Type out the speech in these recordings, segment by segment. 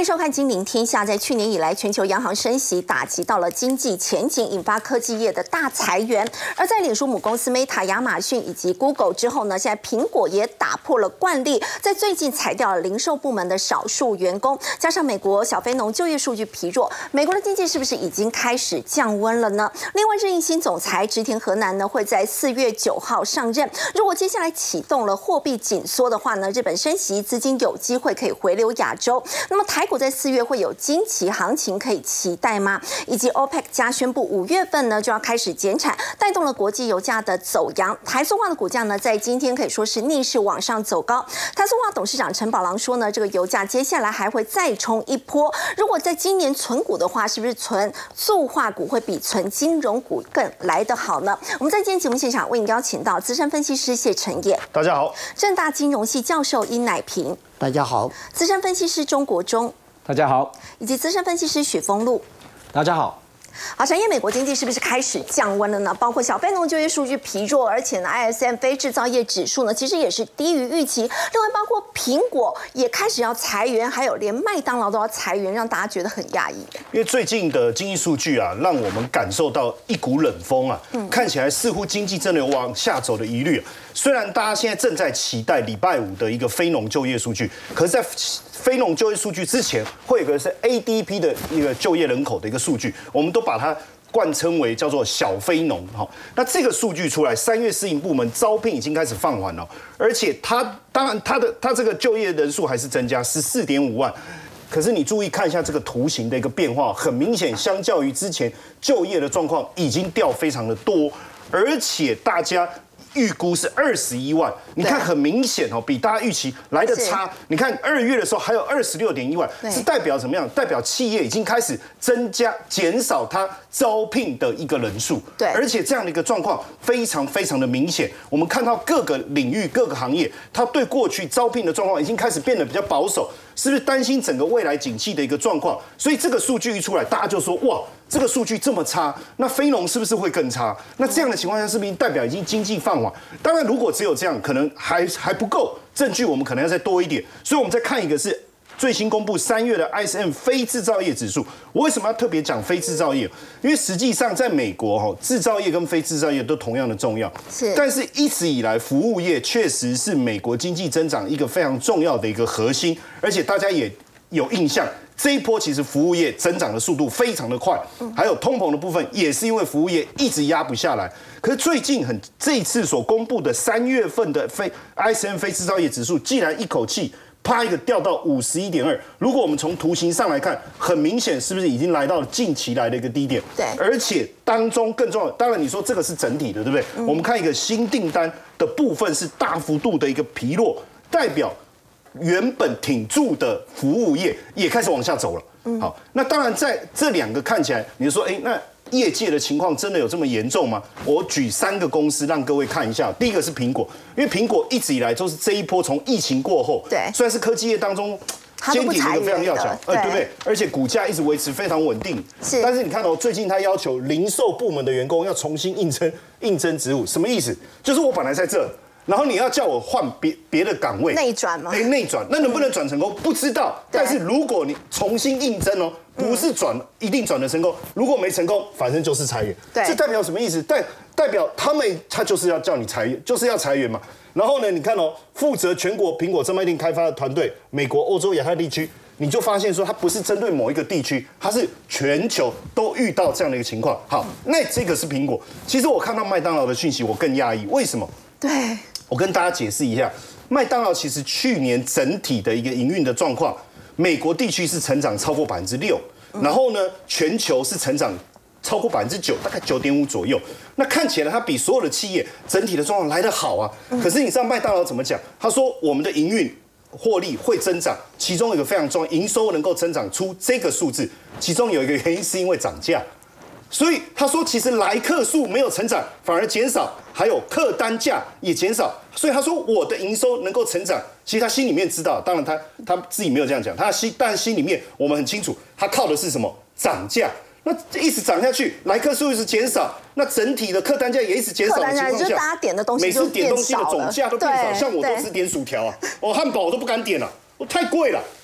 迎收看《金陵天下》。在去年以来，全球央行升息打击到了经济前景，引发科技业的大裁员。而在脸书母公司 Meta、亚马逊以及 Google 之后呢，现在苹果也打破了惯例，在最近裁掉了零售部门的少数员工。加上美国小非农就业数据疲弱，美国的经济是不是已经开始降温了呢？另外，任意新总裁植田和男呢会在4月9号上任。如果接下来启动了货币紧缩的话呢，日本升息，资金有机会可以回流亚洲。那么台股在4月会有惊奇行情可以期待吗？以及 OPEC 加宣布5月份呢就要开始减产，带动了国际油价的走扬。台塑化的股价呢在今天可以说是逆势往上走高。台塑化董事长陈宝郎说呢，这个油价接下来还会再冲一波。如果在今年存股的话，是不是存塑化股会比存金融股更来得好呢？我们在今天节目现场为您邀请到资深分析师谢承彦，大家好；政大金融系教授殷乃平， 大家好； 资深分析师钟国忠， 大家好； 以及资深分析师许峰路， 大家好。 好，产业美国经济是不是开始降温了呢？包括小非农就业数据疲弱，而且呢 ，ISM 非制造业指数呢其实也是低于预期。另外，包括苹果也开始要裁员，还有连麦当劳都要裁员，让大家觉得很压抑。 因为最近的经济数据啊，让我们感受到一股冷风啊，看起来似乎经济真的有往下走的疑虑。虽然大家现在正在期待礼拜五的一个非农就业数据，可是，在非农就业数据之前，会有个是 ADP 的一个就业人口的一个数据，我们都把它冠称为叫做小非农。那这个数据出来，3月私营部门招聘已经开始放缓了，而且当然它这个就业人数还是增加14.5万。可是你注意看一下这个图形的一个变化，很明显，相较于之前就业的状况已经掉非常的多，而且大家预估是21万，你看很明显哦，比大家预期来的差。你看2月的时候还有26.1万，是代表怎么样？代表企业已经开始减少它招聘的一个人数。对，而且这样的一个状况非常非常的明显。我们看到各个领域、各个行业，它对过去招聘的状况已经开始变得比较保守，是不是担心整个未来景气的一个状况？所以这个数据一出来，大家就说哇，这个数据这么差，那非农是不是会更差？那这样的情况下，是不是代表已经经济放缓？当然，如果只有这样，可能还不够，证据我们可能要再多一点。所以，我们再看一个是最新公布3月的 ISM 非制造业指数。我为什么要特别讲非制造业？因为实际上在美国，制造业跟非制造业都同样的重要。但是一直以来，服务业确实是美国经济增长一个非常重要的一个核心，而且大家也有印象。这一波其实服务业增长的速度非常的快，还有通膨的部分也是因为服务业一直压不下来。可是最近这一次所公布的3月份的ISM 非制造业指数，竟然一口气啪一个掉到51.2。如果我们从图形上来看，很明显是不是已经来到了近期来的一个低点？对，而且当中更重要，当然你说这个是整体的，对不对？我们看一个新订单的部分是大幅度的一个疲弱，代表原本挺住的服务业也开始往下走了。好，那当然在这两个看起来，你就说，那业界的情况真的有这么严重吗？我举3个公司让各位看一下。第一个是苹果，因为苹果一直以来都是这一波从疫情过后，虽然是科技业当中尖顶一个非常要强，对不对？而且股价一直维持非常稳定。但是你看最近他要求零售部门的员工要重新应征职务，什么意思？就是我本来在这。然后你要叫我换别的岗位，内转吗？内转，那能不能转成功？不知道。但是如果你重新应征不是一定转得成功。如果没成功，反正就是裁员。这代表什么意思？代表他就是要叫你裁员，就是要裁员嘛。然后呢，你看负责全国苹果专卖店开发的团队，美国、欧洲、亚太地区，你就发现说它不是针对某一个地区，它是全球都遇到这样的一个情况。好，那这个是苹果。其实我看到麦当劳的讯息，我更压抑。为什么？对。我跟大家解释一下，麦当劳其实去年整体的一个营运的状况，美国地区是成长超过6%，然后呢，全球是成长超过9%，大概9.5左右。那看起来它比所有的企业整体的状况来得好啊。可是你知道麦当劳怎么讲？他说我们的营运获利会增长，其中有一个非常重要，营收能够增长出这个数字，其中有一个原因是因为涨价。所以他说，其实来客数没有成长，反而减少，还有客单价也减少。所以他说我的营收能够成长，其实他心里面知道，当然他自己没有这样讲，但心里面我们很清楚，他靠的是什么？涨价。那一直涨下去，来客数一直减少，那整体的客单价也一直减少的情况下， 就是大家点的东西每次点东西的总价都变少。像我都只点薯条啊，我汉堡我都不敢点了，我太贵了。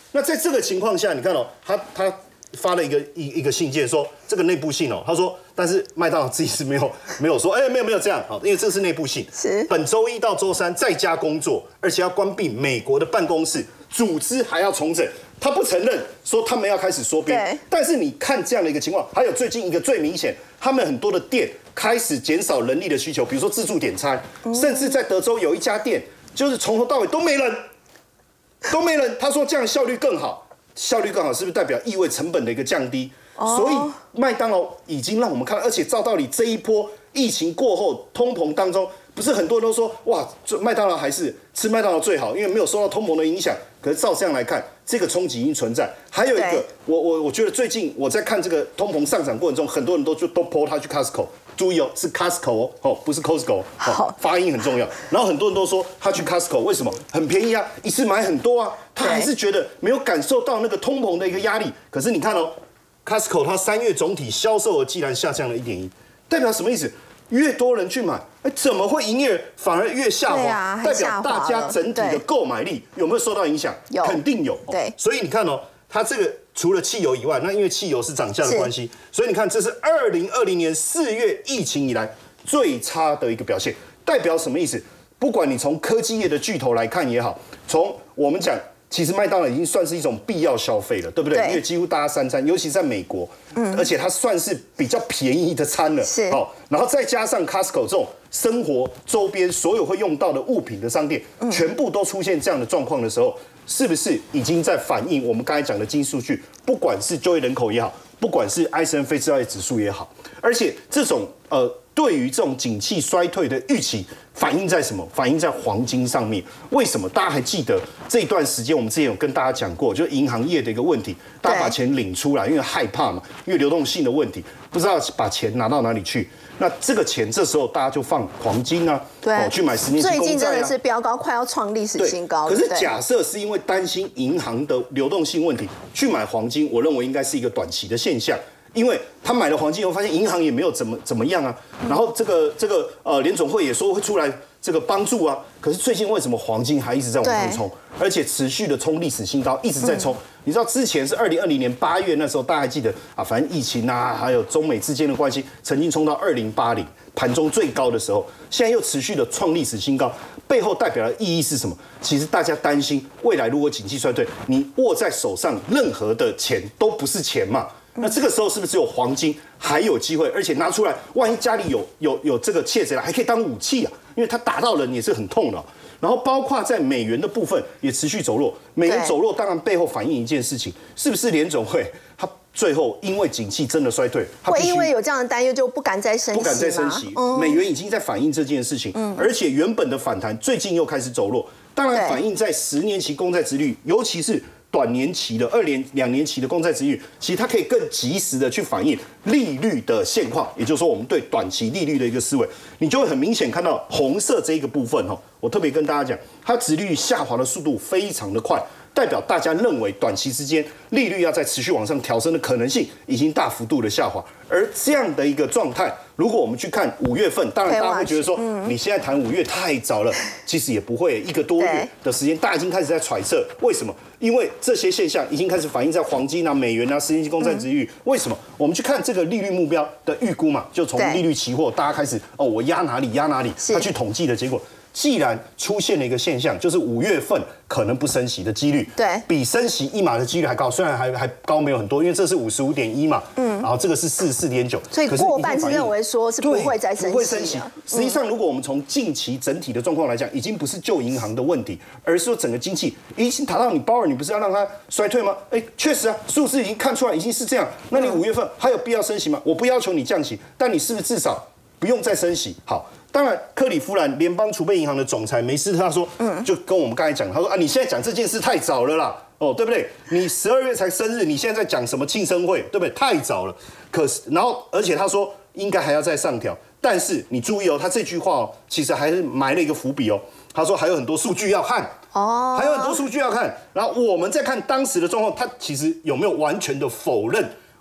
那在这个情况下，你看哦，他发了一个信件说这个内部信哦，他说，但是麦当劳自己是没有说，没有这样，好，因为这是内部信。 是本周一到周三在家工作，而且要关闭美国的办公室，组织还要重整。他不承认，说他们要开始缩编。但是你看这样的一个情况，还有最近一个最明显，他们很多的店开始减少人力的需求，比如说自助点餐，甚至在德州有一家店，就是从头到尾都没人。他说这样效率更好，是不是代表意味成本的一个降低？所以麦当劳已经让我们看，而且照道理这一波疫情过后通膨当中，不是很多人都说哇，麦当劳还是吃麦当劳最好，因为没有受到通膨的影响。可是照这样来看，这个冲击已经存在。还有一个，我觉得最近我在看这个通膨上涨过程中，很多人都po 他去 Costco。注意哦，是 Costco 哦，不是 Costco 哦，发音很重要。然后很多人都说他去 Costco 为什么很便宜啊，一次买很多啊，他还是觉得没有感受到那个通膨的一个压力。可是你看哦 ，Costco 它3月总体销售额竟然下降了1.1%，代表什么意思？越多人去买，怎么会营业额反而越下滑？代表大家整体的购买力有没有受到影响？肯定有。对，所以你看哦，它这个。除了汽油以外，那因为汽油是涨价的关系，所以你看，这是2020年4月疫情以来最差的一个表现。代表什么意思？不管你从科技业的巨头来看也好，从我们讲，其实麦当劳已经算是一种必要消费了，对不对？因为几乎大家3餐，尤其在美国，而且它算是比较便宜的餐了。是，然后再加上 Costco 这种生活周边所有会用到的物品的商店，全部都出现这样的状况的时候。是不是已经在反映我们刚才讲的经济数据？不管是就业人口也好，不管是艾森非制造业指数也好，而且这种对于这种景气衰退的预期，反映在什么？反映在黄金上面。为什么？大家还记得这一段时间，我们之前有跟大家讲过，就是银行业的一个问题，大家把钱领出来，因为害怕嘛，因为流动性的问题，不知道把钱拿到哪里去。那这个钱，这时候大家就放黄金啊，去买10年期公债啊。 最近真的是飙高，快要创历史新高。 可是假设是因为担心银行的流动性问题去买黄金，我认为应该是一个短期的现象，因为他买了黄金以后，发现银行也没有怎么样啊。然后这个联总会也说会出来这个帮助啊。可是最近为什么黄金还一直在往上冲，而且持续的冲历史新高，一直在冲？你知道之前是2020年8月那时候，大家还记得啊？反正疫情啊，还有中美之间的关系，曾经冲到2080盘中最高的时候，现在又持续的创历史新高，背后代表的意义是什么？其实大家担心未来如果经济衰退，你握在手上任何的钱都不是钱嘛。那这个时候是不是只有黄金还有机会？而且拿出来，万一家里有这个窃贼了，还可以当武器啊，因为他打到人也是很痛的。然后包括在美元的部分也持续走弱，美元走弱当然背后反映一件事情，是不是联总会它最后因为景气真的衰退， 会因为有这样的担忧就不敢再升息， 美元已经在反映这件事情，而且原本的反弹最近又开始走弱，当然反映在10年期公债殖利率，尤其是短年期的2年期的公债殖利率，其实它可以更及时的去反映利率的现况，也就是说我们对短期利率的一个思维，你就会很明显看到红色这一个部分哈，我特别跟大家讲，它殖利率下滑的速度非常的快，代表大家认为短期之间利率要再持续往上调升的可能性已经大幅度的下滑，而这样的一个状态，如果我们去看5月份，当然大家会觉得说，你现在谈5月太早了，其实也不会1个多月的时间，大家已经开始在揣测为什么？因为这些现象已经开始反映在黄金啊、美元啊、10年期公债殖利率。为什么？我们去看这个利率目标的预估嘛，就从利率期货，大家开始我压哪里，他去统计的结果。既然出现了一个现象，就是5月份可能不升息的几率，比升息1码的几率还高，虽然还高没有很多，因为这是55.1嘛，然后这个是44.9， 所以过半是认为说是不会再升息， 不会升息。实际上，如果我们从近期整体的状况来讲，已经不是旧银行的问题，而是说整个经济已经达到你鲍尔，你不是要让它衰退吗？确实啊，数字已经看出来已经是这样，那你5月份还有必要升息吗？我不要求你降息，但你是不是至少不用再升息？好。当然，克利夫兰联邦储备银行的总裁梅斯他说，就跟我们刚才讲，他说你现在讲这件事太早了啦，对不对？你12月才生日，你现在在讲什么庆生会，对不对？太早了。可是，然后而且他说应该还要再上调，但是你注意他这句话其实还是埋了一个伏笔他说还有很多数据要看，还有很多数据要看。然后我们再看当时的状况，他其实有没有完全的否认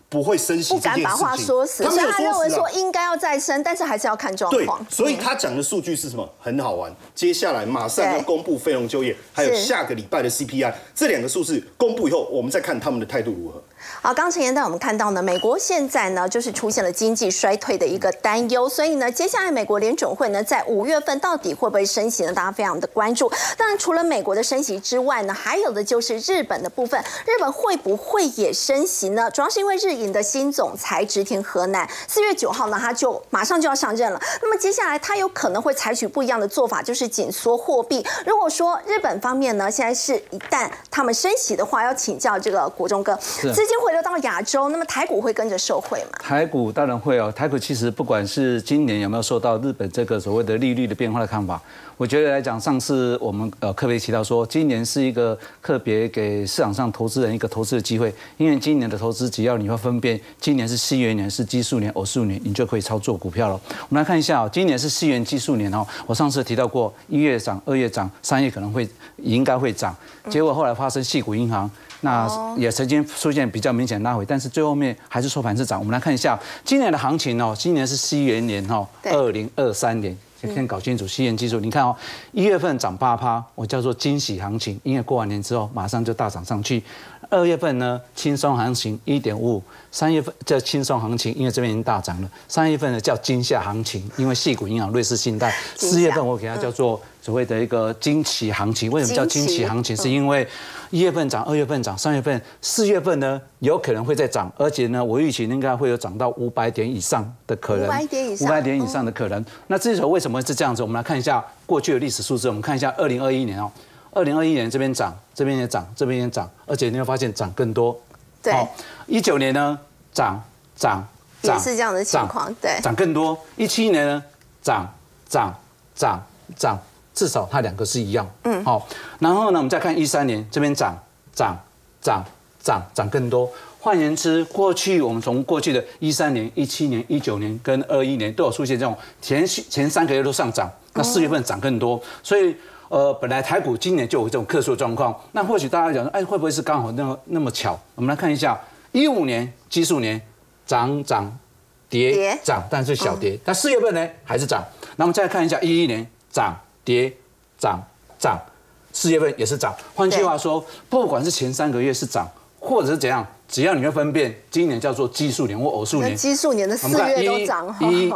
不会升息不敢把话说死，所以他认为说应该要再升，但是还是要看状况。 对，所以他讲的数据是什么？很好玩。接下来马上要公布非农就业，还有下个礼拜的 CPI， 这2个数字公布以后，我们再看他们的态度如何。 好，刚陈研带我们看到呢，美国现在呢就是出现了经济衰退的一个担忧，所以呢，接下来美国联准会呢在5月份到底会不会升息呢？大家非常的关注。当然，除了美国的升息之外呢，还有的就是日本的部分，日本会不会也升息呢？主要是因为日银的新总裁植田和男4月9号呢，他就马上就要上任了。那么接下来他有可能会采取不一样的做法，就是紧缩货币。如果说日本方面呢，现在是一旦他们升息的话，要请教这个国中哥，资金回流到亚洲，那么台股会跟着受惠吗？ 台股当然会哦。台股其实不管是今年有没有受到日本这个所谓的利率的变化的看法，我觉得来讲，上次我们特别提到说，今年是一个特别给市场上投资人一个投资的机会，因为今年的投资只要你会分辨今年是西元年、是基数年、偶数年，你就可以操作股票了。我们来看一下哦，今年是西元基数年哦，我上次提到过，1月涨、2月涨、3月可能会应该会涨，结果后来发生矽谷银行。那也曾经出现比较明显的拉回，但是最后面还是收盘是涨。我们来看一下今年的行情哦，今年是西元年哦，2023年。先搞清楚西元基数，你看哦，1月份涨8%，我叫做惊喜行情，因为过完年之后马上就大涨上去。2月份呢轻松行情1.55，3月份叫轻松行情，因为这边已经大涨了。3月份呢叫惊吓行情，因为矽谷银行、瑞士信贷。4月份我给它叫做所谓的一个惊奇行情。为什么叫惊奇行情？是因为1月份涨、2月份涨、3月份、4月份呢有可能会再涨，而且呢我预期应该会有涨到500点以上的可能。500点以上的可能。那至于说为什么是这样子？我们来看一下过去的历史数字。我们看一下2021年哦。2021年这边涨，这边也涨，这边也涨，而且你会发现涨更多。 对。 19年呢，涨， 也是这样的情况，对。 涨更多。17年呢，涨，至少它2个是一样。好。然后呢，我们再看13年，这边涨更多。换言之，过去我们从过去的13年、17年、19年跟21年都有出现这种前3个月都上涨，那4月份涨更多，所以。本来台股今年就有这种特殊的状况，那或许大家讲说，哎，会不会是刚好那么巧？我们来看一下，15年基数年涨跌涨，但是小跌，但4月份呢还是涨。那我们再看一下11年涨跌涨，4月份也是涨。换句话说，不管是前3个月是涨，或者是怎样，只要你会分辨，今年叫做基数年或偶数年。 基数年的4月都涨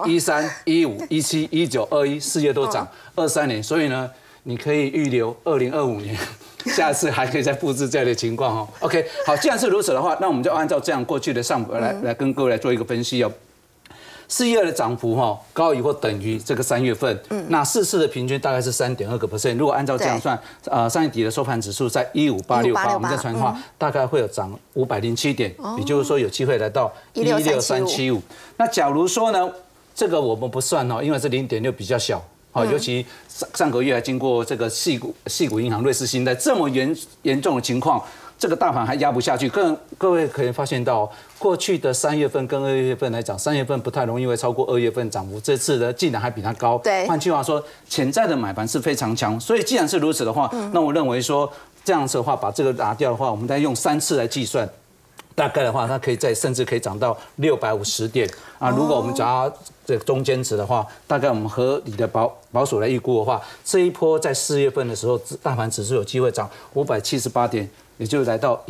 ，11、13、15、17、19、21，4月都涨，23年，所以呢。你可以预留2025年，下次还可以再复制这样的情况哦。OK， 好，既然是如此的话，那我们就按照这样过去的上来跟各位来做一个分析哦。4月的涨幅哈高于或等于这个3月份，那4次的平均大概是3.2%。如果按照这样算，3月底的收盘指数在15868，我们再传的话，大概会有涨507点，也就是说有机会来到16375。那假如说呢，这个我们不算哦，因为这0.6比较小。好，尤其上个月还经过这个矽谷银行、瑞士信贷这么严重的情况，这个大盘还压不下去。各位可以发现到，过去的3月份跟2月份来讲，3月份不太容易会超过2月份涨幅，这次呢竟然还比它高。 对， 换句话说，潜在的买盘是非常强。所以既然是如此的话，那我认为说这样子的话，把这个拿掉的话，我们再用3次来计算。大概的话，它可以甚至可以涨到650点啊！如果我们找这个中间值的话，大概我们合理的保守来预估的话，这一波在4月份的时候，大盘指数有机会涨578点，也就来到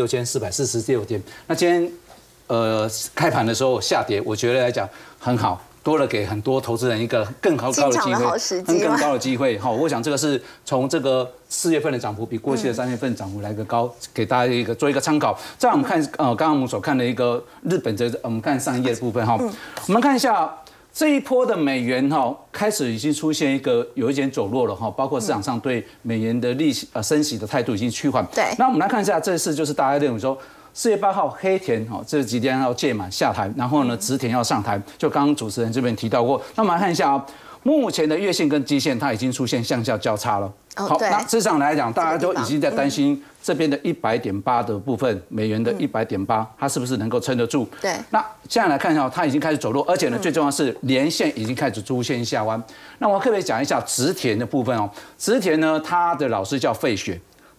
16446点。那今天开盘的时候下跌，我觉得来讲很好。多了给很多投资人一个更高的机会，更高的机会。好，我想这个是从这个4月份的涨幅比过去的3月份涨幅来个高，给大家做一个参考。再我们看刚刚我们所看的一个日本的，我们看上一页的部分哈，我们看一下这一波的美元哈，开始已经出现有一点走弱了哈，包括市场上对美元的升息的态度已经趋缓。 对， 那我们来看一下这次就是大家认为说。4月8号，黑田这几天要届满下台，然后呢，植田要上台，就刚刚主持人这边提到过。那我们来看一下目前的月线跟季线它已经出现向下交叉了。好，那事实上来讲，大家都已经在担心这边的100.8的部分，美元的100.8，它是不是能够撑得住？ 对。那现在来看一下，它已经开始走弱，而且呢，最重要是连线已经开始出现下弯。那我可不可以讲一下植田的部分哦？植田呢，他的老师叫费雪。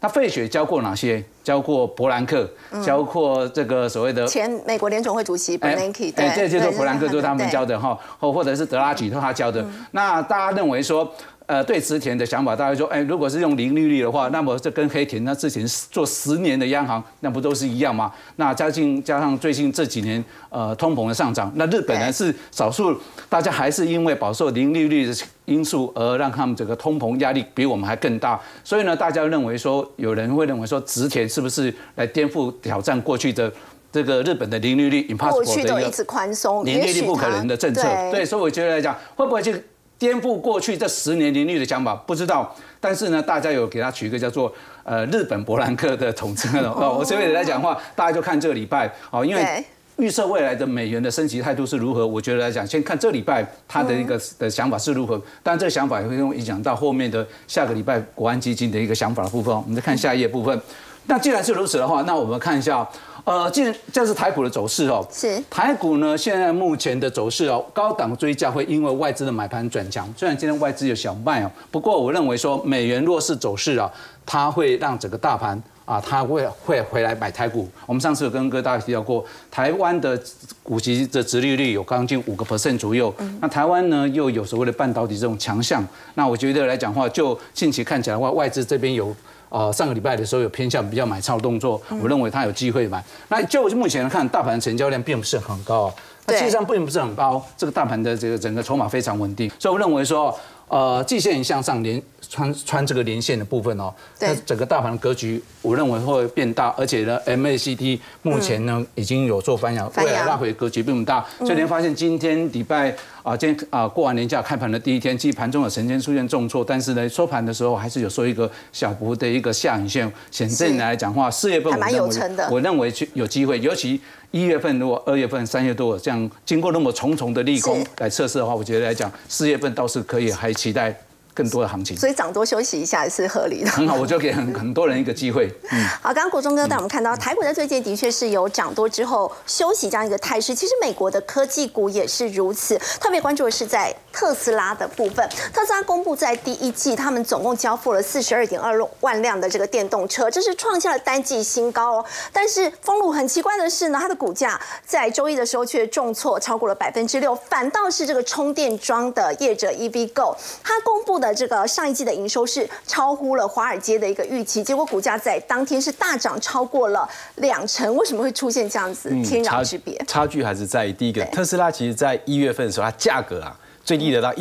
那费雪教过哪些？教过伯兰克，教过这个所谓的前美国联总会主席 Bernanke， 对， 这些都伯兰克都是他们教的哈，或者是德拉吉都他教的。那大家认为说，对植田的想法，大家说，如果是用零利率的话，那么这跟黑田那之前做10年的央行，那不都是一样吗？那加上最近这几年通膨的上涨，那日本呢是少数，大家还是因为饱受零利率的因素而让他们整个通膨压力比我们还更大，所以呢，大家认为说，有人会认为说，植田是不是来颠覆挑战过去的这个日本的零利率 impossible 过去都一直宽松， 零利率不可能的政策？对，所以我觉得来讲，会不会去颠覆过去这10年零利率的想法？不知道。但是呢，大家有给他取一个叫做日本伯兰克的统称哦。我所以来讲的话，大家就看这个礼拜哦，因为预测未来的美元的升息态度是如何，我觉得来讲，先看这礼拜他的一个的想法是如何。但这个想法也会影响到后面的下个礼拜国安基金的一个想法的部分。我们再看下一页部分。那既然是如此的话，那我们看一下。既然这是台股的走势哦， 是台股呢，现在目前的走势哦，高档追价会因为外资的买盘转强，虽然今天外资有小卖哦，不过我认为说美元弱势走势啊，它会让整个大盘啊，它会回来买台股。我们上次有跟大家提到过，台湾的股息的殖利率有将近5% 左右，那台湾呢又有所谓的半导体这种强项，那我觉得来讲话，就近期看起来的话，外资这边有。上个礼拜的时候有偏向比较买超动作，我认为它有机会买。那就目前来看，大盘成交量并不是很高啊，那事实上并不是很高，这个大盘的这个整个筹码非常稳定，所以我认为说，季线向上穿这个连线的部分哦，那整个大盘的格局，我认为会变大，而且呢 ，MACD 目前呢已经有做翻扬，未来拉回格局并不大，所以你会发现今天礼拜今天过完年假开盘的第一天，其实盘中有曾经出现重挫，但是呢收盘的时候还是有收一个小幅的一个下影线，显证来讲话，4月份我认为有机会，尤其1月份如果2月份、3月多这样经过那么重重的利空来测试的话，我觉得来讲4月份倒是可以还期待。更多的行情， 所以涨多休息一下是合理的。 很好，我就给很多人一个机会。 好，刚刚国忠哥带我们看到台股在最近的确是有涨多之后休息这样一个态势。其实美国的科技股也是如此，特别关注的是在特斯拉的部分。特斯拉公布在第一季，他们总共交付了42.2万辆的这个电动车，这是创下了单季新高哦。但是丰路很奇怪的是呢，它的股价在周一的时候却重挫超过了6%，反倒是这个充电桩的业者 EVgo， 它公布的这个上一季的营收是超乎了华尔街的一个预期，结果股价在当天是大涨超过了2%。为什么会出现这样子天壤之别？ 差距还是在第一个，特斯拉其实在1月份的时候，它价格最低得到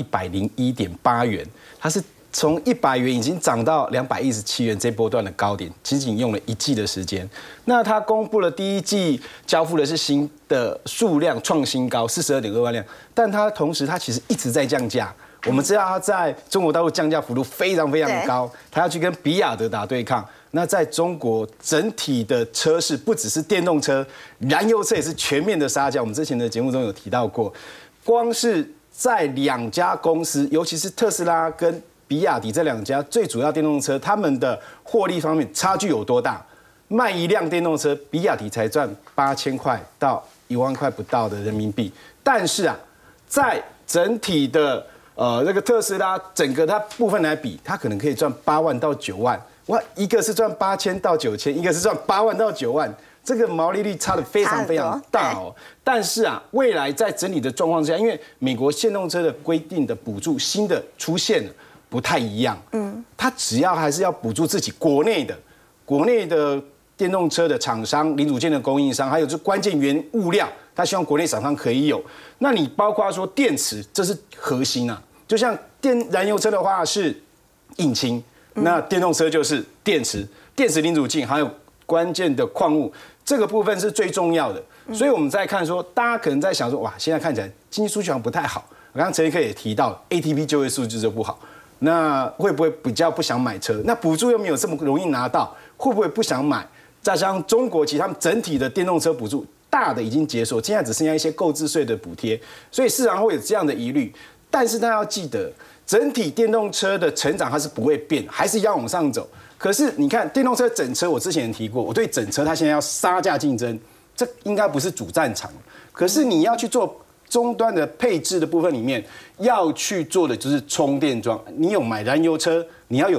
101.8元，它是从100元已经涨到217元这波段的高点，仅仅用了1季的时间。那它公布了第一季交付的是新的数量创新高42.2万辆，但它同时它其实一直在降价。我们知道它在中国大陆降价幅度非常非常高，它要去跟比亚迪打对抗。那在中国整体的车市不只是电动车，燃油车也是全面的杀价。我们之前的节目中有提到过，光是在2家公司，尤其是特斯拉跟比亚迪这2家最主要电动车，他们的获利方面差距有多大？卖一辆电动车，比亚迪才赚8000块到1万块不到的人民币，但是在整体的这个特斯拉整个它部分来比，它可能可以赚8万到9万，哇，一个是赚8000到9000，一个是赚8万到9万，这个毛利率差得非常非常大哦。但是未来在整体的状况之下，因为美国电动车的规定的补助新的出现了，不太一样，它只要还是要补助自己国内的电动车的厂商、零组件的供应商，还有这关键原物料，他希望国内厂商可以有。那你包括说电池，这是核心啊。就像燃油车的话是引擎，那电动车就是电池、零组件，还有关键的矿物，这个部分是最重要的。所以我们在看说，大家可能在想说，哇，现在看起来经济数据好像不太好。刚刚陈一科也提到 ，ATP 就业数据就不好，那会不会比较不想买车？那补助又没有这么容易拿到，会不会不想买？再加上中国其实他们整体的电动车补助大的已经解锁，现在只剩下一些购置税的补贴，所以市场会有这样的疑虑。但是大家要记得，整体电动车的成长它是不会变，还是要往上走。可是你看电动车整车，我之前也提过，我对整车它现在要杀价竞争，这应该不是主战场。可是你要去做终端的配置的部分里面，要去做的就是充电桩。你有买燃油车，你要有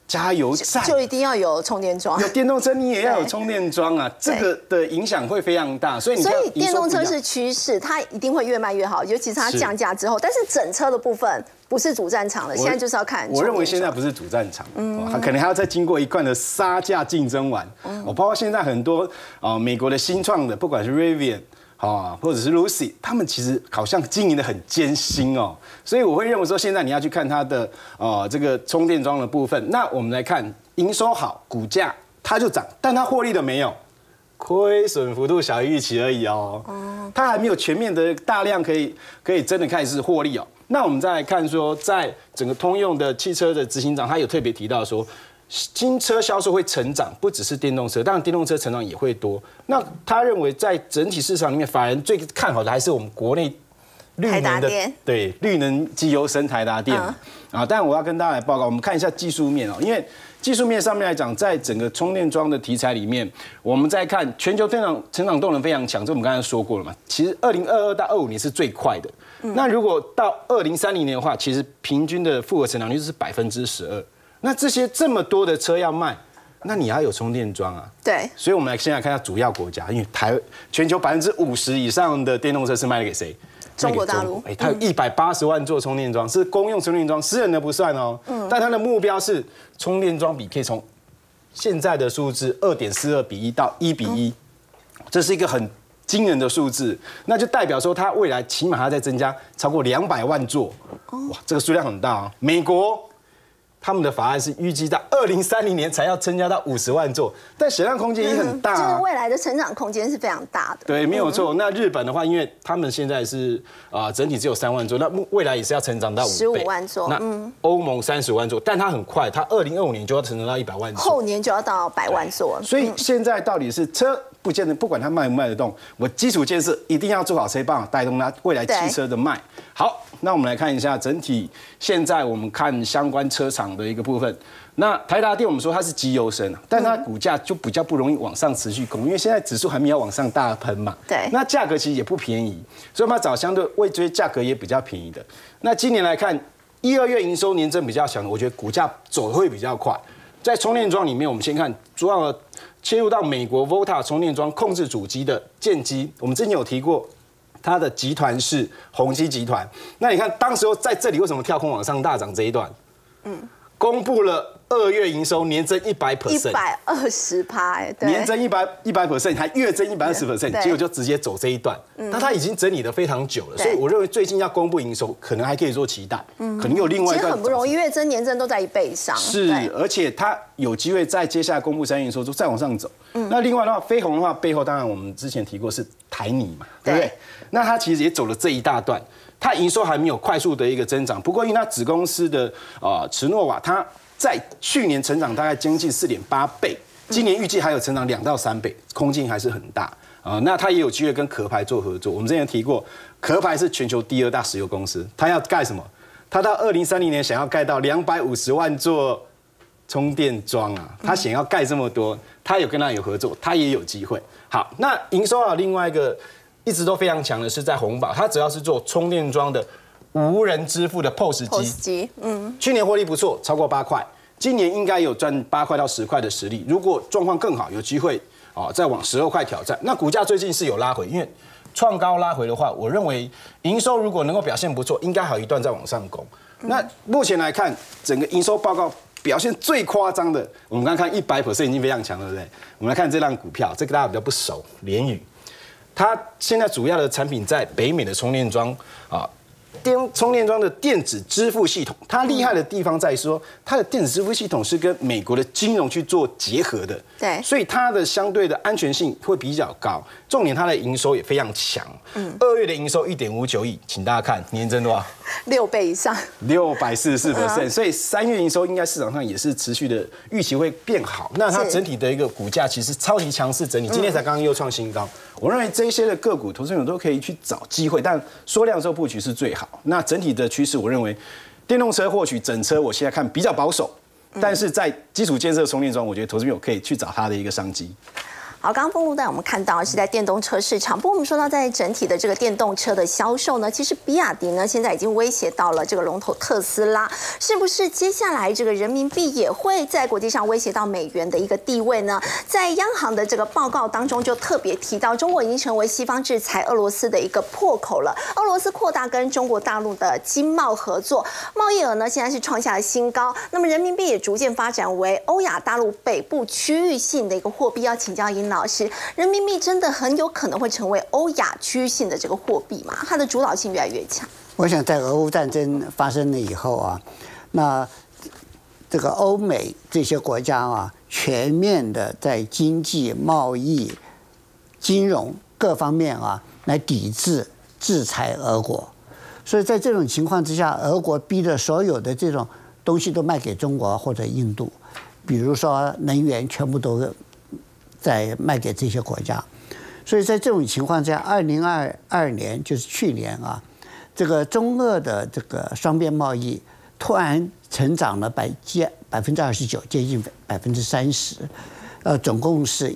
加油站就一定要有充电桩， 有电动车你也要有充电桩啊，这个的影响会非常大。所以电动车是趋势，它一定会越卖越好，尤其是它降价之后。但是整车的部分不是主战场了，现在就是要看。 我认为现在不是主战场，它可能还要再经过一贯的杀价竞争完。包括现在很多美国的新创的，不管是 Rivian。或者是 Lucy， 他们其实好像经营的很艰辛哦，所以我会认为说，现在你要去看它的这个充电桩的部分。那我们来看营收好，股价它就涨，但它获利的没有，亏损幅度小于预期而已哦。它还没有全面的大量可以真的开始获利哦。那我们再来看说，在整个通用的汽车的执行长，他有特别提到说。新车销售会成长，不只是电动车，当然电动车成长也会多。那他认为在整体市场里面，法人最看好的还是我们国内绿能的，对，绿能机油生台达电啊。但我要跟大家来报告，我们看一下技术面哦，因为技术面上面来讲，在整个充电桩的题材里面，我们在看全球成长动能非常强，这我们刚才说过了嘛。其实2022到25年是最快的，那如果到2030年的话，其实平均的复合成长率是12%。那这么多的车要卖，那你要有充电桩啊。 对， 所以我们现在看一下主要国家，因为全球50%以上的电动车是卖给谁？ 中国大陆。 它有180万座充电桩，是公用充电桩，私人的不算哦。但它的目标是充电桩比可以从现在的数字2.42比1到1比1，这是一个很惊人的数字，那就代表说它未来起码还要再增加超过200万座。哇，这个数量很大啊！美国。他们的法案是预计到2030年才要增加到50万座，但想象空间也很大， 就是未来的成长空间是非常大的。 对，没有错。那日本的话，因为他们现在是整体只有3万座，那未来也是要成长到 15万座。 那欧盟35万座，但它很快，它2025年就要成长到100万座， 后年就要到100万座。 所以现在到底是车不见得，不管它卖不卖得动，我基础建设一定要做好，才帮带动它未来汽车的卖。好。那我们来看一下整体，现在我们看相关车厂的一个部分。那台达电我们说它是绩优生，但它股价就比较不容易往上持续攻，因为现在指数还没有往上大喷嘛。 对。 那价格其实也不便宜，所以我们要找相对位追价格也比较便宜的。那今年来看，1、2月营收年增比较强的，我觉得股价走会比较快。在充电桩里面，我们先看主要切入到美国 Volta 充电桩控制主机的建机，我们之前有提过。它的集团是宏基集团，那你看当时候在这里为什么跳空往上大涨这一段？公布了2月营收年增 120%， 年增100%，还月增120%，结果就直接走这一段。那它已经整理得非常久了，所以我认为最近要公布营收，可能还可以做期待，可能有另外一段。 其实很不容易，月增年增都在1倍以上。 是，而且它有机会在接下来公布3月营收之后再往上走。那另外的话，飞鸿的话背后当然我们之前提过是台泥嘛，对不对？那它其实也走了这一大段，它营收还没有快速的一个增长。不过因为它子公司的驰诺瓦，它在去年成长大概将近4.8倍，今年预计还有成长2到3倍，空间还是很大啊。那它也有机会跟壳牌做合作。我们之前提过，壳牌是全球第2大石油公司，它要盖什么？它到2030年想要盖到250万座充电桩啊，它想要盖这么多，它有跟它有合作，它也有机会。好，那营收另外一个一直都非常强的是在宏宝，它主要是做充电桩的无人支付的 POS 机，去年获利不错，超过8块，今年应该有赚8块到10块的实力。如果状况更好，有机会再往12块挑战。那股价最近是有拉回，因为创高拉回的话，我认为营收如果能够表现不错，应该还有一段再往上攻。那目前来看，整个营收报告表现最夸张的，我们刚看100% 已经非常强了，对不对？我们来看这档股票，这个大家比较不熟，联宇，它现在主要的产品在北美的充电桩充电桩的电子支付系统，它厉害的地方在于说，它的电子支付系统是跟美国的金融去做结合的， 对， 所以它的相对的安全性会比较高。重点，它的营收也非常强。2月的营收1.59亿，请大家看年增多少 ？6倍以上 ，644%。所以3月营收应该市场上也是持续的预期会变好。那它整体的一个股价其实超级强势整理，今天才刚刚又创新高。我认为这些的个股，投资人都可以去找机会，但缩量之后布局是最好。那整体的趋势，我认为电动车或许整车，我现在看比较保守，但是在基础建设充电桩，我觉得投资人可以去找它的一个商机。 好，刚刚封路带我们看到是在电动车市场，不过我们说到在整体的这个电动车的销售呢，其实比亚迪呢现在已经威胁到了这个龙头特斯拉，是不是接下来这个人民币也会在国际上威胁到美元的一个地位呢？在央行的这个报告当中就特别提到，中国已经成为西方制裁俄罗斯的一个破口了。俄罗斯扩大跟中国大陆的经贸合作，贸易额呢现在是创下了新高。那么人民币也逐渐发展为欧亚大陆北部区域性的一个货币。要请教尹老师，人民币真的很有可能会成为欧亚区域性的这个货币吗？它的主导性越来越强。 我想在俄乌战争发生了以后啊，那这个欧美这些国家啊，全面的在经济、贸易、金融各方面啊来抵制、制裁俄国。所以在这种情况之下，俄国逼着所有的这种东西都卖给中国或者印度，比如说能源全部都在卖给这些国家。所以在这种情况之下，2022年就是去年啊，这个中俄的这个双边贸易突然成长了29%，接近30%，总共是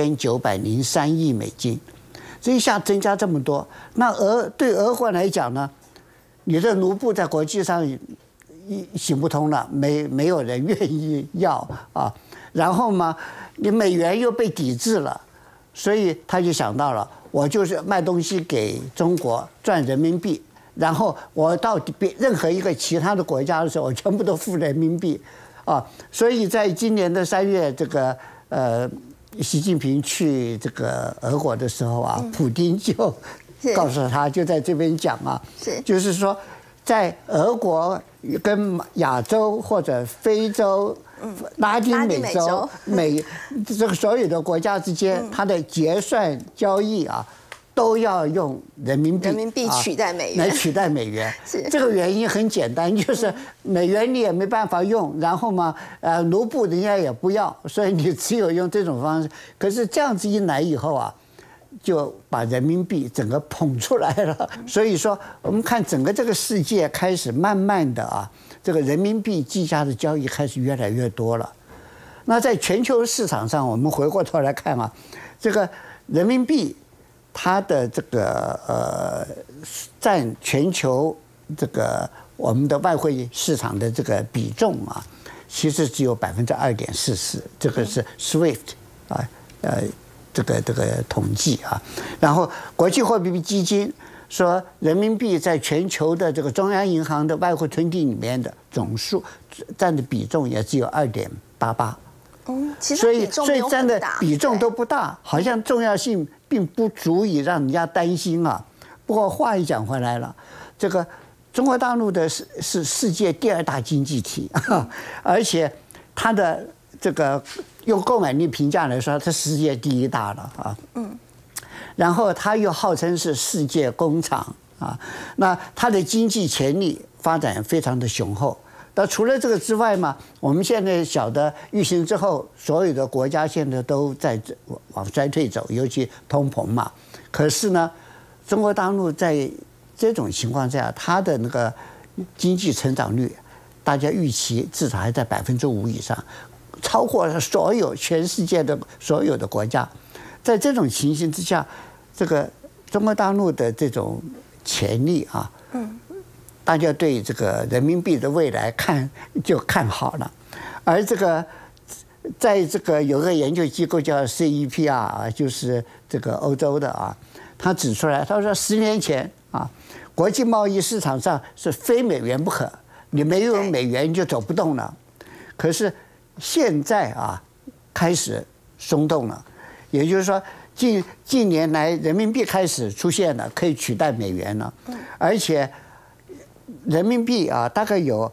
1903亿美金，这一下增加这么多，那对俄国来讲呢，你的卢布在国际上行不通了，没有人愿意要啊，然后嘛，你美元又被抵制了。所以他就想到了，我就是卖东西给中国赚人民币，然后我到任何一个其他的国家的时候，我全部都付人民币，啊，所以在今年的3月，这个习近平去这个俄国的时候啊，普丁就告诉他，就在这边讲啊，就是说，在俄国跟亚洲或者非洲。拉丁美洲这个所有的国家之间，它的结算交易啊，都要用人民币取代美元， 来取代美元。这个原因很简单，就是美元你也没办法用，然后嘛，卢布人家也不要，所以你只有用这种方式。可是这样子一来以后啊，就把人民币整个捧出来了。所以说，我们看整个这个世界开始慢慢的啊。这个人民币计价的交易开始越来越多了。那在全球市场上，我们回过头来看啊，这个人民币它的这个占全球这个我们的外汇市场的这个比重啊，其实只有2.44%，这个是 SWIFT 啊这个统计啊。然后国际货币基金说，人民币在全球的这个中央银行的外汇存底里面的总数占的比重也只有2.88%。所以占的比重都不大，好像重要性并不足以让人家担心啊。不过话一讲回来了，这个中国大陆的是世界第2大经济体，而且它的这个用购买力评价来说，它世界第1大了啊。然后它又号称是世界工厂啊，那它的经济潜力发展非常的雄厚。那除了这个之外嘛，我们现在晓得疫情之后，所有的国家现在都在往衰退走，尤其通膨嘛。可是呢，中国大陆在这种情况下，它的那个经济成长率，大家预期至少还在5%以上，超过了全世界的所有的国家。在这种情形之下，这个中国大陆的这种潜力啊，大家对这个人民币的未来就看好了。而这个在这个有个研究机构叫 CEPR 啊，就是这个欧洲的啊，他指出来，他说10年前啊，国际贸易市场上是非美元不可，你没有美元就走不动了。可是现在啊，开始松动了。也就是说，近年来人民币开始出现了可以取代美元了，而且人民币啊大概有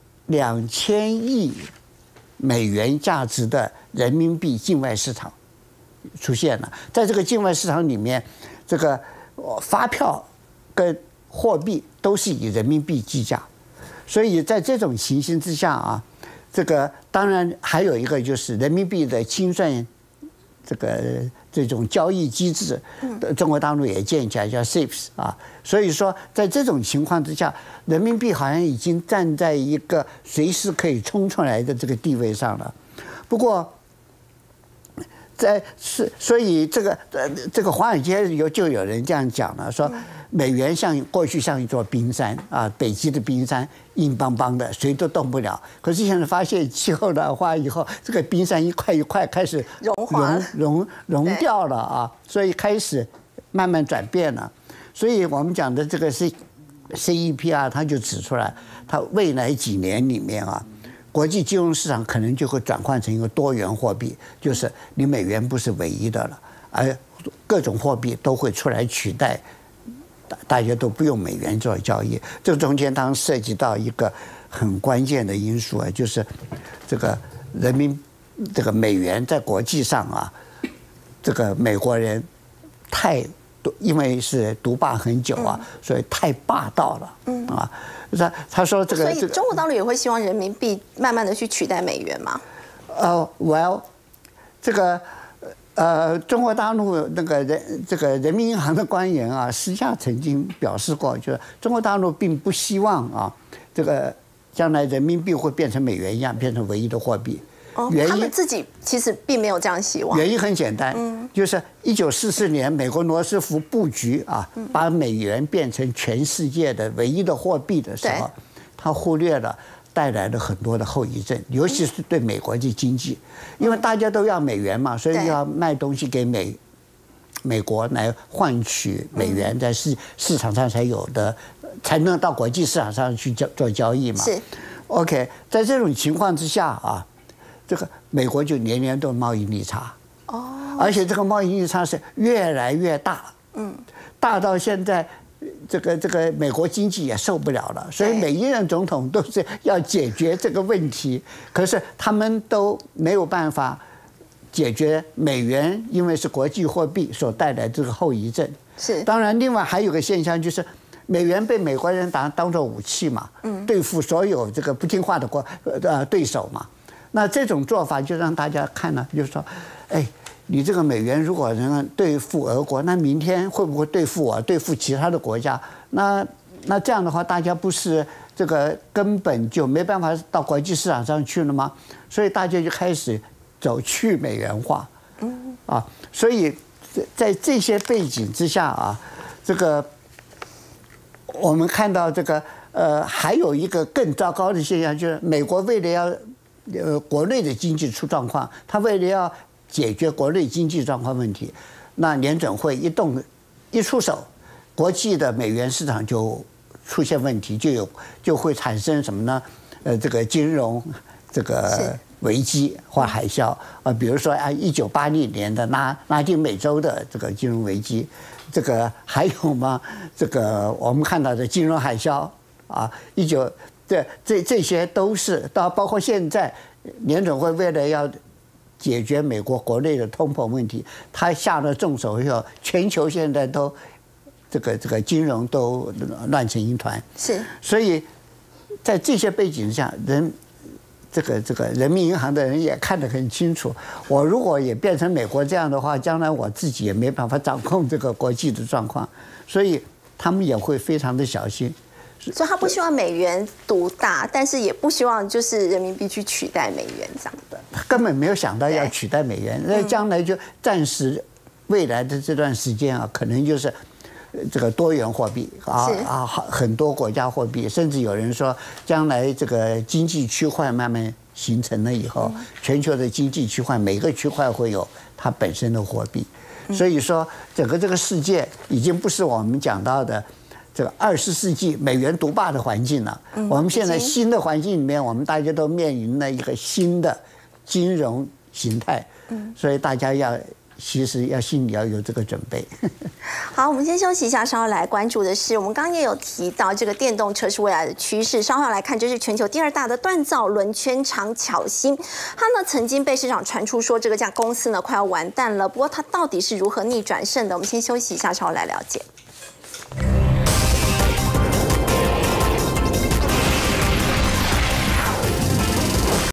2000亿美元价值的人民币境外市场出现了。在这个境外市场里面，这个发票跟货币都是以人民币计价，所以在这种情形之下啊，这个当然还有一个就是人民币的清算。这种交易机制，中国大陆也建起来叫 SIPS 啊，所以说在这种情况之下，人民币好像已经站在一个随时可以冲出来的这个地位上了。不过， 所以这个华尔街就有人这样讲了，说美元过去像一座冰山啊，北极的冰山硬邦邦的，谁都动不了。可是现在发现气候暖化以后，这个冰山一块一块开始融掉了啊，所以开始慢慢转变了。所以我们讲的这个CEPR， 它就指出来，它未来几年里面啊，国际金融市场可能就会转换成一个多元货币，就是你美元不是唯一的了，而各种货币都会出来取代，大家都不用美元做交易。这中间当然涉及到一个很关键的因素啊，就是这个这个美元在国际上啊，这个美国人因为是独霸很久啊，所以太霸道了啊。他说这个， 所以中国大陆也会希望人民币慢慢的去取代美元吗 ？Well， 这个中国大陆这个人民银行的官员啊，私下曾经表示过，就是中国大陆并不希望啊，这个将来人民币会变成美元一样，变成唯一的货币。 他们自己其实并没有这样希望。 原因很简单，就是1944年美国罗斯福布局啊，把美元变成全世界的唯一的货币的时候，他忽略了带来了很多的后遗症，尤其是对美国的经济，因为大家都要美元嘛，所以要卖东西给美国来换取美元，在市场上才有的，才能到国际市场上去做交易嘛。 是 ，OK， 在这种情况之下啊。这个美国就年年都贸易逆差，而且这个贸易逆差是越来越大，大到现在这个美国经济也受不了了，所以每一任总统都是要解决这个问题，可是他们都没有办法解决美元因为是国际货币所带来这个后遗症。 是， 当然另外还有个现象就是。美元被美国人当作武器嘛，对付所有这个不听话的对手嘛。那这种做法就让大家看了，就是说，哎，你这个美元如果能对付俄国，那明天会不会对付我，对付其他的国家？那这样的话，大家不是这个根本就没办法到国际市场上去了吗？所以大家就开始走去美元化，所以在这些背景之下啊，这个我们看到这个还有一个更糟糕的现象，就是美国为了要国内的经济出状况，他为了要解决国内经济状况问题，那联准会一出手，国际的美元市场就出现问题，就会产生什么呢？这个金融这个危机或海啸啊，比如说1980年的拉丁美洲的这个金融危机，这个还有吗？这个我们看到的金融海啸啊，这些都是包括现在联准会为了要解决美国国内的通膨问题，他下了重手以后，全球现在都这个金融都乱成一团。 是， 所以在这些背景下，这个人民银行的人也看得很清楚，我如果也变成美国这样的话，将来我自己也没办法掌控这个国际的状况，所以他们也会非常的小心。 所以他不希望美元独大，但是也不希望就是人民币去取代美元这样的。 根本没有想到要取代美元，那将来就暂时未来的这段时间啊，可能就是这个多元货币很多国家货币，甚至有人说，将来这个经济区块慢慢形成了以后，全球的经济区块每个区块会有它本身的货币，所以说整个这个世界已经不是我们讲到的这个20世纪美元独霸的环境了。我们现在新的环境里面，我们大家都面临了一个新的金融形态，所以大家其实心里要有这个准备。 好，我们先休息一下，稍后来关注的是，我们刚刚也有提到这个电动车是未来的趋势。稍后来看，这是全球第2大的锻造轮圈厂巧芯，它呢曾经被市场传出说这家公司呢快要完蛋了。不过它到底是如何逆转胜的？我们先休息一下，稍后来了解。